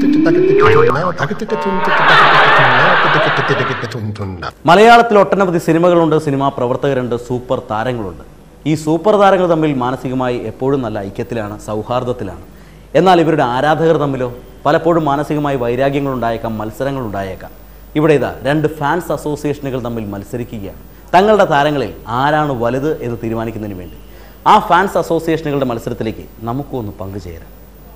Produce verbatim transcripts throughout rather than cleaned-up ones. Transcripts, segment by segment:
മലയാളത്തിൽ ഒട്ടനവധി സിനിമകളുണ്ട്, cinema പ്രവർത്തകരുണ്ട്, super താരങ്ങളുണ്ട്. ഈ സൂപ്പർ താരങ്ങൾ തമ്മിൽ മാനസികമായി എപ്പോഴും നല്ല ഐക്യത്തിലാണ്, സൗഹാർദ്ദത്തിലാണ്. എന്നാൽ ഇവരുടെ ആരാധകർ തമ്മിലോ പലപ്പോഴും മാനസികമായി വൈരാഗ്യങ്ങൾ ഉണ്ടായേക്കാം, മത്സരങ്ങൾ ഉണ്ടായേക്കാം. ഇവിടെ ഇതാ രണ്ട് ഫാൻസ് അസോസിയേഷനുകൾ തമ്മിൽ മത്സരിക്കുകയാണ് തങ്ങളുടെ താരങ്ങളിൽ ആരാണ് വലുത് എന്ന് തീരുമാനിക്കുന്നതിന് വേണ്ടി. ആ ഫാൻസ് അസോസിയേഷനുകളുടെ മത്സരത്തിലേക്ക് നമുക്കൊന്ന് പങ്കുചേരാം.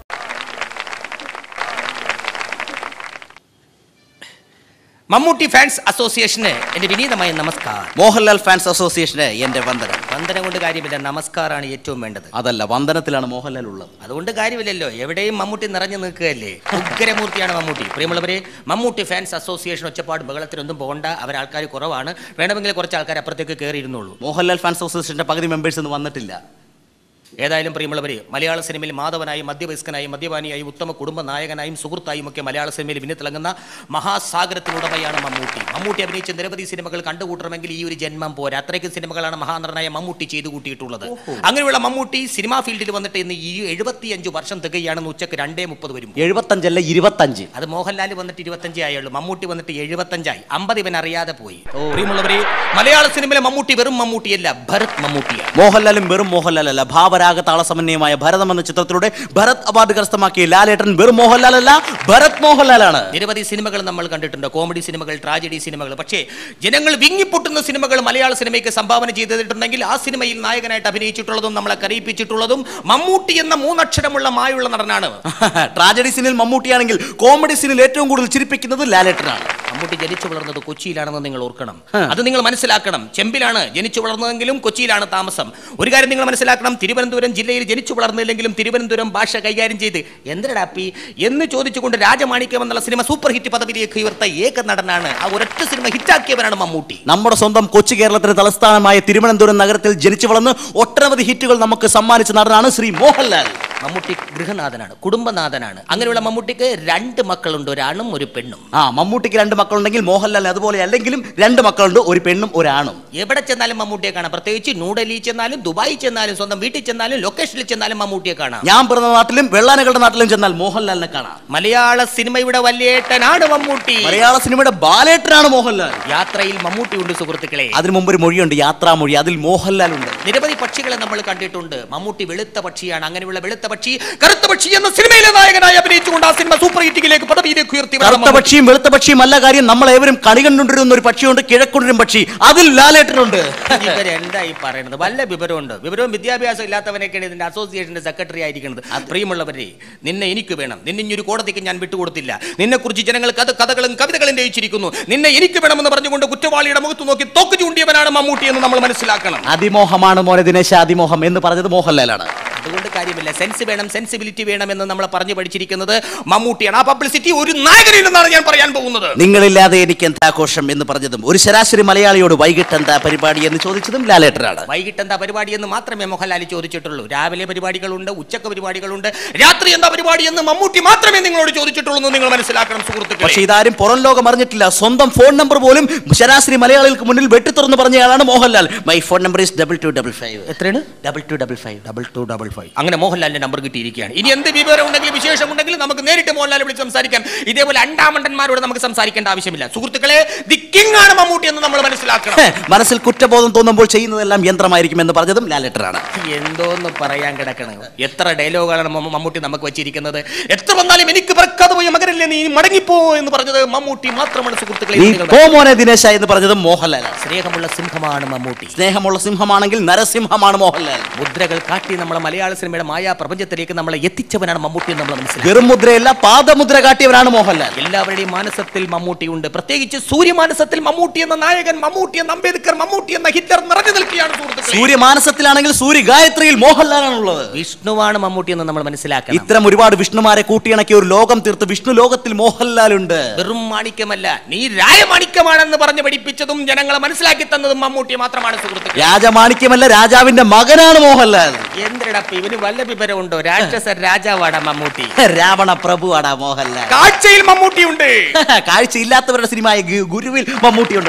മമ്മൂട്ടി ഫാൻസ് അസോസിയേഷന് എന്റെ വിനീതമായ നമസ്കാരം. മോഹൻലാൽ ഫാൻസ് അസോസിയേഷന് എന്റെ വന്ദനം. വന്ദനം കൊണ്ട് കാര്യമില്ല, നമസ്കാരമാണ് ഏറ്റവും വേണ്ടത്. അതല്ല, വന്ദനത്തിലാണ് മോഹൻലാൽ ഉള്ളത്. അതുകൊണ്ട് കാര്യമില്ലല്ലോ, എവിടെയും മമ്മൂട്ടി നിറഞ്ഞു നിൽക്കുകയല്ലേ. ഉഗ്രമൂർത്തിയാണ് മമ്മൂട്ടി. പ്രിയമുള്ളവരെ, മമ്മൂട്ടി ഫാൻസ് അസോസിയേഷൻ ഒച്ചപ്പാട് ബഹളത്തിനൊന്നും പോകണ്ട. അവരാൾക്കാർ കുറവാണ്, വേണമെങ്കിൽ കുറച്ച് ആൾക്കാർ അപ്പുറത്തേക്ക് കയറിയിരുന്നുള്ളൂ. മോഹൻലാൽ ഫാൻസ് അസോസിയേഷന്റെ പകുതി മെമ്പേഴ്സ് ഒന്നും വന്നിട്ടില്ല. ഏതായാലും പ്രിയമുള്ളവരെ, മലയാള സിനിമയിൽ മാധവനായും മധ്യവയസ്കനായും മദ്യപാനിയായും ഉത്തമ കുടുംബ നായകനായും സുഹൃത്തായും ഒക്കെ മലയാള സിനിമയിൽ വിന്നിത്തിളങ്ങുന്ന മഹാസാഗരത്തിനുടമയാണ് മമ്മൂട്ടി. മമ്മൂട്ടി അഭിനയിച്ച നിരവധി സിനിമകൾ കണ്ടുകൂട്ടണമെങ്കിൽ ഈ ഒരു ജന്മം പോരാ. അത്രയ്ക്ക് സിനിമകളാണ് മഹാനടനായ മമ്മൂട്ടി ചെയ്തു കൂട്ടിയിട്ടുള്ളത്. അങ്ങനെയുള്ള മമ്മൂട്ടി സിനിമാ ഫീൽഡിൽ വന്നിട്ട് ഇന്ന് ഈ എഴുപത്തിയഞ്ച് വർഷം തികയാണെന്ന് ഉച്ചക്ക് രണ്ടേ മുപ്പത് വരും. എഴുപത്തഞ്ചല്ല ഇരുപത്തഞ്ച്. അത് മോഹൻലാൽ വന്നിട്ട് ഇരുപത്തഞ്ചേ ആയുള്ളൂ, മമ്മൂട്ടി വന്നിട്ട് എഴുപത്തഞ്ചായി. അമ്പത് ഇവൻ അറിയാതെ പോയി. പ്രിയമുള്ളവരെ, മലയാള സിനിമയിലെ മമ്മൂട്ടി വെറും മമ്മൂട്ടിയല്ല, ഭരത് മമ്മൂട്ടിയാണ്. മോഹൻലാലും വെറും മോഹൻലാൽ അല്ല, ഭാവ താളസമന്വയമായ ഭരതം എന്ന ചിത്രത്തിലൂടെ ഭരത് അവാർഡ് കരസ്ഥമാക്കിയ ലാലേട്ടൻ വെറും മോഹൻലാൽ അല്ല, ഭരത് മോഹൻലാലാണ്. നിരവധി സിനിമകൾ നമ്മൾ കണ്ടിട്ടുണ്ട്, കോമഡി സിനിമകൾ, ട്രാജഡി സിനിമകൾ. പക്ഷേ ജനങ്ങൾ വിങ്ങിപ്പൊട്ടുന്ന സിനിമകൾ മലയാള സിനിമയ്ക്ക് സംഭാവന ചെയ്തിട്ടുണ്ടെങ്കിൽ ആ സിനിമയിൽ നായകനായിട്ട് അഭിനയിച്ചിട്ടുള്ളതും നമ്മളെ കരയിപ്പിച്ചിട്ടുള്ളതും മമ്മൂട്ടി എന്ന മൂന്നക്ഷരമുള്ള മായുള്ള നടനാണ്. ട്രാജഡി സീനിൽ മമ്മൂട്ടിയാണെങ്കിൽ കോമഡി സീനിൽ ഏറ്റവും കൂടുതൽ ചിരിപ്പിക്കുന്നത് ലാലേട്ടനാണ്. മമ്മൂട്ടി ജനിച്ചു വളർന്നത് കൊച്ചിയിലാണെന്ന് നിങ്ങൾ ഓർക്കണം, അത് നിങ്ങൾ മനസ്സിലാക്കണം. ചെമ്പിലാണ് ജനിച്ചു വളർന്നതെങ്കിലും കൊച്ചിയിലാണ് താമസം. ഒരു കാര്യം നിങ്ങൾ മനസ്സിലാക്കണം, തിരുവനന്തപുരം ജില്ലയിൽ ജനിച്ചു വളർന്നില്ലെങ്കിലും തിരുവനന്തപുരം ഭാഷ കൈകാര്യം ചെയ്ത് എന്തിനാപ്പി എന്ന് ചോദിച്ചുകൊണ്ട് രാജമാണിക്യം എന്നുള്ള സിനിമ സൂപ്പർ ഹിറ്റ് പദവിയിലേക്ക് ഉയർത്ത ഏക നടനാണ്. ആ ഒരൊറ്റ സിനിമ ഹിറ്റാക്കിയവരാണ് മമ്മൂട്ടി. നമ്മുടെ സ്വന്തം കൊച്ചി കേരളത്തിന്റെ തലസ്ഥാനമായ തിരുവനന്തപുരം നഗരത്തിൽ ജനിച്ചു വളർന്ന് ഒട്ടനവധി ഹിറ്റുകൾ നമുക്ക് സമ്മാനിച്ച നടനാണ് ശ്രീ മോഹൻലാൽ. മമ്മൂട്ടി ഗൃഹനാഥനാണ്, കുടുംബനാഥനാണ്. അങ്ങനെയുള്ള മമ്മൂട്ടിക്ക് രണ്ട് മക്കളുണ്ട്, ഒരാണും ഒരു പെണ്ണും. ആ മമ്മൂട്ടിക്ക് രണ്ട് മക്കളുണ്ടെങ്കിൽ മോഹൻലാൽ അതുപോലെ അല്ലെങ്കിലും രണ്ട് മക്കളുണ്ട്, ഒരു പെണ്ണും ഒരാണും. എവിടെ ചെന്നാലും മമ്മൂട്ടിയെ കാണാം. പ്രത്യേകിച്ച് ന്യൂഡൽഹി ചെന്നാലും, ദുബായി ചെന്നാലും, സ്വന്തം വീട്ടിൽ ചെന്നാലും, ലൊക്കേഷനിൽ ചെന്നാലും മമ്മൂട്ടിയെ കാണാം. ഞാൻ പിറന്ന നാട്ടിലും വെള്ളാനകളുടെ നാട്ടിലും ചെന്നാൽ മോഹൻലാലിനെ കാണാം. മലയാള സിനിമയുടെ വല്യേട്ടനാണ് മമ്മൂട്ടി. മലയാള സിനിമയുടെ ബാലേട്ടനാണ് മോഹൻലാൽ. യാത്രയിൽ മമ്മൂട്ടി ഉണ്ട് സുഹൃത്തുക്കളെ. അതിനു മുമ്പ് ഒരു മൊഴിയുണ്ട്, യാത്രാമൊഴി, അതിൽ മോഹൻലാൽ ഉണ്ട്. നിരവധി പക്ഷികളെ നമ്മൾ കണ്ടിട്ടുണ്ട്. മമ്മൂട്ടി വെളുത്ത പക്ഷിയാണ്. അങ്ങനെയുള്ള വെളുത്ത പക്ഷി കറുത്ത പക്ഷി എന്ന സിനിമയിലെ നായകനായി അഭിനയിച്ചുകൊണ്ട് ആ സിനിമ സൂപ്പർ ഹിറ്റിലേക്ക് പദവിയിലേക്ക് ഉയർത്തി. കറുത്ത പക്ഷിയും വെളുത്ത പക്ഷിയും അല്ല കാര്യം, നമ്മൾ ഏവരും കണി കണ്ടുകൊണ്ടിരുന്ന ഒരു പക്ഷിയുണ്ട്, കിഴക്കൊണ്ടിരും പക്ഷി, അതിൽ ലാലേട്ടനുണ്ട്. ഇവരെന്തായി പറയുന്നത്? വല്ല വിവരമുണ്ട്? വിവരവും വിദ്യാഭ്യാസം ഇല്ലാത്തവനൊക്കെയാണ് ഇതിന്റെ അസോസിയേഷന്റെ സെക്രട്ടറി ആയിരിക്കുന്നത്. പ്രിയമുള്ളവരെ, നിന്നെ എനിക്ക് വേണം. നിന്നെ ഇനി ഒരു കോടതിക്ക് ഞാൻ വിട്ടുകൊടുത്തില്ല. നിന്നെ കുറിച്ച് ജനങ്ങൾ കഥ കഥകളും കവിതകളും രചിച്ചിരിക്കുന്നു. നിന്നെ എനിക്ക് വേണമെന്ന് പറഞ്ഞുകൊണ്ട് കുറ്റവാളിയുടെ മുഖത്ത് നോക്കി തോക്ക് ചൂണ്ടിയവനാണ് മമ്മൂട്ടി എന്ന് നമ്മൾ മനസ്സിലാക്കണം. അതിമോഹമാണ് മോനെ ദിനേശ, അതിമോഹം എന്ന് പറഞ്ഞത് മോഹൻലാലാണ്. അതുകൊണ്ട് കാര്യമില്ല, സെൻസ് വേണം, സെൻസിബിലിറ്റി വേണം എന്ന് നമ്മൾ പറഞ്ഞു പഠിച്ചിരിക്കുന്നത് മമ്മൂട്ടിയാണ്. ആ പബ്ലിസിറ്റി ഒരു നായകനില്ലെന്നാണ് ഞാൻ പറയാൻ പോകുന്നത്. നിങ്ങളില്ലാതെ എനിക്ക് എന്താഘോഷം എന്ന് പറഞ്ഞതും ഒരു ശരാശരി മലയാളിയോട് വൈകിട്ട് എന്താ പരിപാടി എന്ന് ചോദിച്ചതും ലാലേട്ടനാണ്. വൈകിട്ട് എന്താ പരിപാടി എന്ന് മാത്രമേ മോഹൻലാൽ ചോദിച്ചിട്ടുള്ളൂ. രാവിലെ പരിപാടികളുണ്ട്, ഉച്ചക്ക് പരിപാടികളുണ്ട്, രാത്രി എന്താ പരിപാടി എന്ന് മമ്മൂട്ടി മാത്രമേ നിങ്ങളോട് ചോദിച്ചിട്ടുള്ളൂ എന്ന് നിങ്ങൾ മനസ്സിലാക്കണം സുഹൃത്തുക്കളെ. പക്ഷേ ഇതാരും പുറം ലോകം അറിഞ്ഞിട്ടില്ല. സ്വന്തം ഫോൺ നമ്പർ പോലും ശരാശരി മലയാളികൾക്ക് മുന്നിൽ വെട്ടിത്തുറന്ന് പറഞ്ഞയാളാണ് Mohanlal. My phone number is double two double five. എത്രയാണ്? Double two double five double two double five. അങ്ങനെ മോഹൻലാലിന്റെ നമ്പർ കിട്ടിയിരിക്കുകയാണ്. ഇനി എന്ത് വിവരം ഉണ്ടെങ്കിലും വിശേഷം ഉണ്ടെങ്കിലും നമുക്ക് നേരിട്ട് മോഹൻലാൽ വിളിച്ച് സംസാരിക്കാം. ഇതേപോലെ അണ്ടാമണ്ടന്മാരോട് നമുക്ക് സംസാരിക്കേണ്ട ആവശ്യമില്ല സുഹൃത്തുക്കളെ. ദി കിങ് ആണ് മമ്മൂട്ടി എന്ന് നമ്മൾ മനസ്സിലാക്കണം. മനസ്സിൽ കുറ്റബോധം തോന്നുമ്പോൾ ചെയ്യുന്നതെല്ലാം യന്ത്രമായിരിക്കും എന്ന് പറഞ്ഞതും ലാലേട്ടനാണ്. എന്തോന്ന് പറയാൻ കിടക്കണം. എത്ര ഡയലോഗാണ് മമ്മൂട്ടി നമുക്ക് വെച്ചിരിക്കുന്നത്. എത്ര വന്നാലും എനിക്ക് പറക്കാതെ പോയി മകരല്ലേ നീ മടങ്ങിപ്പോ എന്ന് പറഞ്ഞത് മമ്മൂട്ടി മാത്രമാണ് സുഹൃത്തുക്കളെ. ദിനേശ എന്ന് പറഞ്ഞതും മോഹൻലാൽ. സ്നേഹമുള്ള സിംഹമാണ് മമ്മൂട്ടി. സ്നേഹമുള്ള സിംഹമാണെങ്കിൽ നരസിംഹമാണ് മോഹൻലാൽ. മുദ്രകൾ കാട്ടി നമ്മളെ മലയാള സിനിമയുടെ മായാ പ്രപഞ്ചത്തിലേക്ക് നമ്മളെ എത്തിച്ചവനാണ് മമ്മൂട്ടി എന്ന് നമ്മൾ മനസ്സിലാക്കി. വെറും മുദ്രയല്ല, പാദമുദ്ര കാട്ടിയവനാണ് മോഹൻലാൽ. എല്ലാവരുടെയും മാനസത്തിൽ മമ്മൂട്ടി ഉണ്ട്. പ്രത്യേകിച്ച് സൂര്യമാനസത്തിൽ മമ്മൂട്ടി എന്ന നായകൻ, മമ്മൂട്ടി എന്ന അംബേദ്കർ, മമ്മൂട്ടി എന്ന ഹിറ്റ്ലർ നിറഞ്ഞു നിൽക്കുകയാണ് സുഹൃത്തുക്കളെ. സൂര്യമാനസത്തിലാണെങ്കിൽ സൂര്യ ഗായത്രിയിൽ മോഹൻലാലാണുള്ളത്. വിഷ്ണുവാണ് മമ്മൂട്ടി എന്ന് നമ്മൾ മനസ്സിലാക്കണം. ഇത്തരം ഒരുപാട് വിഷ്ണുമാരെ കൂട്ടിയിണക്കിയ ഒരു ലോകം തീർത്ത് വിഷ്ണു ലോകത്തിൽ മോഹൻലാൽ ഉണ്ട്. വെറും മാണിക്യമല്ല, നീ രാജമാണിക്യമാണെന്ന് പറഞ്ഞ് പഠിപ്പിച്ചതും ജനങ്ങളെ മനസ്സിലാക്കി തന്നതും മമ്മൂട്ടി മാത്രമാണ് സുഹൃത്തുക്കളെ. രാജമാണിക്യമല്ല, രാജാവിന്റെ മകനാണ് മോഹൻലാൽ. എന്തിനടപ്പ് ഇവന് വല്ല വിവരമുണ്ടോ? രാക്ഷസ രാജാവാടാ മമ്മൂട്ടി, രാവണ പ്രഭുവാടാ മോഹൻലാൽ. കാഴ്ചയിൽ മമ്മൂട്ടി ഉണ്ട്. കാഴ്ചയില്ലാത്തവരുടെ സിനിമയായ ഗുരുവിൽ മമ്മൂട്ടി ഉണ്ടടാ.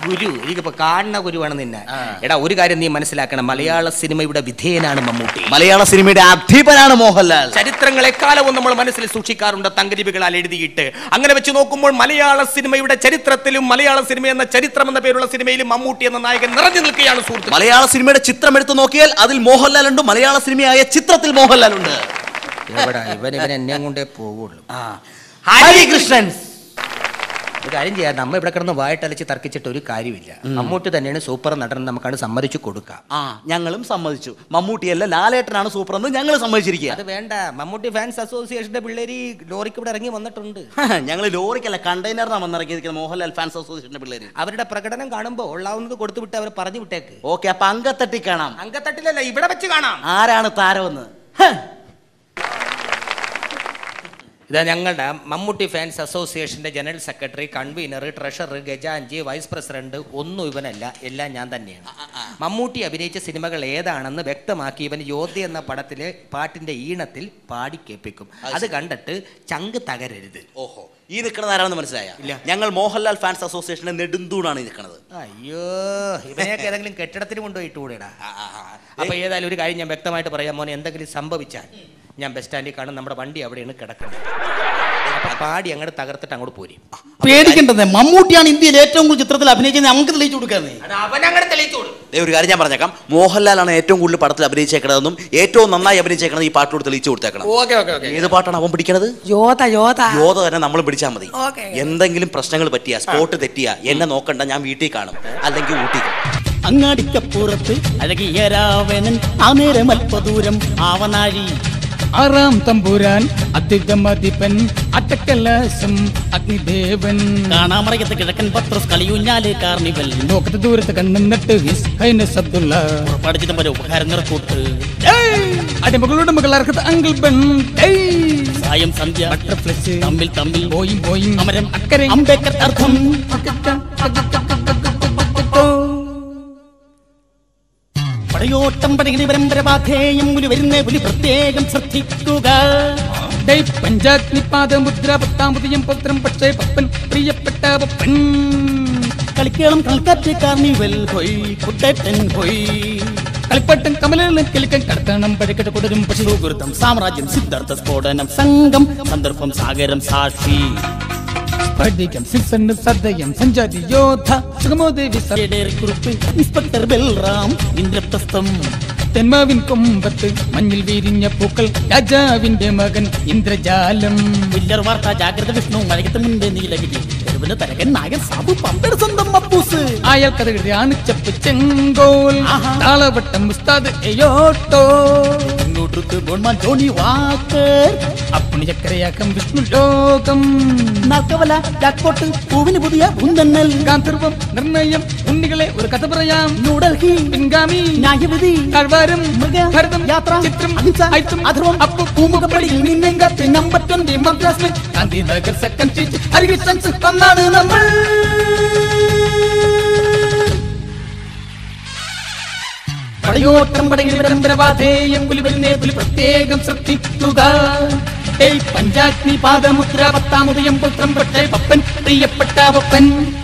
ഗുരു എനിക്കിപ്പോ കാണുന്ന ഗുരുവാണ് നിന്നെ. എടാ ഒരു കാര്യം നീ മനസ്സിലാക്കണം, മലയാള സിനിമയുടെ വിധേയനാണ് മമ്മൂട്ടി, മലയാള സിനിമയുടെ അധിപനാണ് മോഹൻലാൽ. ചരിത്രങ്ങളെ കാലവും നമ്മൾ മനസ്സിൽ സൂക്ഷിക്കാറുണ്ട് തങ്കലിപികളാൽ എഴുതിയിട്ട്. അങ്ങനെ വെച്ച് നോക്കുമ്പോൾ മലയാള സിനിമയുടെ ചരിത്രത്തിലും മലയാള സിനിമ എന്ന ചരിത്രം എന്ന പേരുള്ള സിനിമയിലും മമ്മൂട്ടി എന്ന നായകൻ നിറഞ്ഞു നിൽക്കുകയാണ് സുഹൃത്ത്. മലയാള സിനിമയുടെ ചിത്രം എടുത്തു നോക്കിയാൽ അതിൽ മോഹൻലാൽ ഉണ്ട്, മലയാള സിനിമയായ ചിത്രത്തിൽ മോഹൻലാൽ ഉണ്ട്. ഇവൻ ഇവൻ എന്നെ കൊണ്ടേ പോവുള്ളൂ. ഹരികൃഷ്ണൻ ഒരു കാര്യം ചെയ്യാം, നമ്മ ഇവിടെ കിടന്ന് വായിട്ടലച്ച് തർക്കിച്ചിട്ട് ഒരു കാര്യമില്ല. മമ്മൂട്ടി തന്നെയാണ് സൂപ്പർ നടൻ, നമുക്കാണ് സമ്മതിച്ചു കൊടുക്കാം. ആ ഞങ്ങളും സമ്മതിച്ചു. മമ്മൂട്ടിയല്ല ലാലേട്ടനാണ് സൂപ്പർ എന്ന് ഞങ്ങൾ സമ്മതിച്ചിരിക്കുക. അത് വേണ്ട, മമ്മൂട്ടി ഫാൻസ് അസോസിയേഷന്റെ പിള്ളേര് ലോറിക്ക് ഇവിടെ ഇറങ്ങി വന്നിട്ടുണ്ട്. ഞങ്ങൾ ലോറിക്കല്ല കണ്ടെയ്നറിനാണ് വന്നിറങ്ങിയിരിക്കുന്നത് മോഹൻലാൽ ഫാൻസ് അസോസിയേഷന്റെ പിള്ളേര്. അവരുടെ പ്രകടനം കാണുമ്പോൾ ഉള്ളാവുന്നത് കൊടുത്തു വിട്ട് അവർ പറഞ്ഞു വിട്ടേക്ക്. ഓക്കെ, അപ്പൊ അങ്കത്തട്ടി കാണാം. അങ്കത്തട്ടിലല്ല, ഇവിടെ വെച്ച് കാണാം. ആരാണ് താരമെന്ന്? ഇതാ ഞങ്ങളുടെ മമ്മൂട്ടി ഫാൻസ് അസോസിയേഷന്റെ ജനറൽ സെക്രട്ടറി, കൺവീനർ, ട്രഷറർ, ഗജാൻജി, വൈസ് പ്രസിഡന്റ് ഒന്നും ഇവനല്ല, എല്ലാം ഞാൻ തന്നെയാണ്. മമ്മൂട്ടി അഭിനയിച്ച സിനിമകൾ ഏതാണെന്ന് വ്യക്തമാക്കി ഇവൻ യോദ്ധ എന്ന പടത്തിലെ പാട്ടിന്റെ ഈണത്തിൽ പാടി കേൾപ്പിക്കും. അത് കണ്ടിട്ട് ചങ്ക് തകരരുത്. ഓഹോ, ഈ നിൽക്കുന്നത് ആരാണെന്ന് മനസ്സിലായ? ഇല്ല, ഞങ്ങൾ മോഹൻലാൽ ഫാൻസ് അസോസിയേഷന്റെ നെടുന്തൂണാണ് ഈ നിൽക്കുന്നത്. അയ്യോ, ഇവനെയൊക്കെ ഏതെങ്കിലും കെട്ടിടത്തിന് കൊണ്ടുപോയിട്ട് കൂടെടാ. അപ്പൊ ഏതായാലും ഒരു കാര്യം ഞാൻ വ്യക്തമായിട്ട് പറയാം മോനെ, എന്തെങ്കിലും സംഭവിച്ചാൽ ഞാൻ ബസ് സ്റ്റാൻഡിൽ കാണും, നമ്മുടെ വണ്ടി അവിടെയാണ് കിടക്കുന്നത്. പാടി അങ്ങോട്ട് തകർത്തിട്ട് അങ്ങോട്ട് പോരും. പേടിക്കേണ്ടത്, മമ്മൂട്ടിയാണ് ഇന്ത്യയിൽ ഏറ്റവും കൂടുതൽ ചിത്രത്തിൽ അഭിനയിച്ചത്, നമുക്ക് തെളിയിച്ചു കൊടുക്കാതെ. ഒരു കാര്യം ഞാൻ പറഞ്ഞേക്കാം, മോഹൻലാലാണ് ഏറ്റവും കൂടുതൽ പടത്തിൽ അഭിനയിച്ചേക്കണതെന്നും ഏറ്റവും നന്നായി അഭിനയിച്ചേക്കണത് ഈ പാട്ടോട് തെളിയിച്ചു കൊടുത്തേക്കണം. ഏത് പാട്ടാണ് അവൻ പിടിക്കണത്? യോധ യോധ യോധ തന്നെ നമ്മൾ പിടിച്ചാൽ മതി. എന്തെങ്കിലും പ്രശ്നങ്ങൾ പറ്റിയ സ്പോട്ട് തെറ്റിയ എന്നെ നോക്കണ്ട, ഞാൻ വീട്ടിൽ കാണും, അല്ലെങ്കിൽ ഊട്ടി. അങ്ങാടിക്കപ്പുറത്ത് അഴകിയ രാവണൻ ആ നേരം അല്പദൂരം ആവനാഴി. ആറാം തമ്പുരാൻ അധികമതിപ്പൻ അട്ടക്കലാശം അഗ്നിദേവൻ. കാണാമറയത്ത് കിഴക്കൻ പത്രോസ് കളിയൂഞ്ഞാല് കാർണിവൽ. നോക്കത്ത് ദൂരത്ത് കണ്ണുന്നിട്ട് ഹിസ് ഹൈനസ് അബ്ദുള്ള പഠിച്ചിട്ട് വരെ ഉപകാരം നിറക്കൂട്ട്. അടിമകളുടെ മകളർക്കത്ത് അങ്കിൾ ബൺ. സായം സന്ധ്യ ബട്ടർഫ്ലൈസ് തമ്മിൽ തമ്മിൽ പോയും പോയും അമരം അക്കരെ അംബേദ്കർ അർത്ഥം. പടയോട്ടം പടകിടി പരമ്പരപാധേയം മുലി വരുന്ന പുലി പ്രത്യേകം ശ്രദ്ധിക്കുക. പഞ്ചാഗ്നി പാദമുദ്ര പത്താമതിയും പത്രം പക്ഷേ പപ്പൻ പ്രിയപ്പെട്ട പപ്പൻ. കളിക്കേളം കളിക്കാറ്റ് കാർണിവൽ ഹോയ് കുട്ടേട്ടൻ ഹോയ്. കളിപ്പാട്ടം കമലം കിളിക്കൻ കടത്തണം പഴക്കട്ട് കൊടരും പശുഗുരുത്തം സാമ്രാജ്യം സിദ്ധാർത്ഥ സ്ഫോടനം സംഘം സന്ദർഭം സാഗരം സാക്ഷി. പഠിക്കാം സിൽസണ് സദയം സഞ്ചാരി യോധ സുഗമോദേവി കുറിപ്പ് ഇൻസ്പെക്ടർ ബൽറാം ഇന്ദ്രപ്രസ്ഥം. തെന്മാവിൻ കൊമ്പത്ത് മഞ്ഞിൽ വീരിഞ്ഞ പൂക്കൾ രാജാവിന്റെ മകൻ ഇന്ദ്രജാലം. വില്ലർ വാർത്ത ജാഗ്രത വിഷ്ണു മഴകത്ത് മുൻപേ നീലഗിരി തെരുവിന് തരകൻ നായകൻ സാബു പമ്പയുടെ സ്വന്തം മപ്പൂസ്. അയാൾ കഥകളി ആണിച്ചപ്പ് ചെങ്കോൽ താളവട്ടം ഉസ്താദ് എയോട്ടോ. ബോൺമാൻ ജോണി വാക്കർ അപ്പുണി ചക്കരയാക്കം വിഷ്ണു ലോകം. നാൽക്കവല ജാക്ക്പോട്ട് പൂവിന് പുതിയ പൂന്തന്നൽ. ഗാന്ധർവം നിർണയം ഉണ്ണികളെ ഒരു കഥ പറയാം. ന്യൂഡൽഹി പിൻഗാമി ന്യായവിധി കർവാരം ഭരതം യാത്ര ചിത്രം അഹിംസ അധർവം അപ്പു പൂമുഖപ്പടിയിൽ നിന്നെങ്കത്ത് number twenty Madras Gandhinagar second street Harikrishnans വന്നാണ് നമ്മൾ. പടയോട്ടം പടകിൽ പരമ്പരപാധേയം പുലി വരുന്നേ പുലി പ്രത്യേകം ശ്രദ്ധിക്കുക. പഞ്ചാഗ്നി പാദമുദ്ര പത്താമുദയം പുത്രം പക്ഷേ പപ്പൻ പ്രിയപ്പെട്ട പപ്പൻ.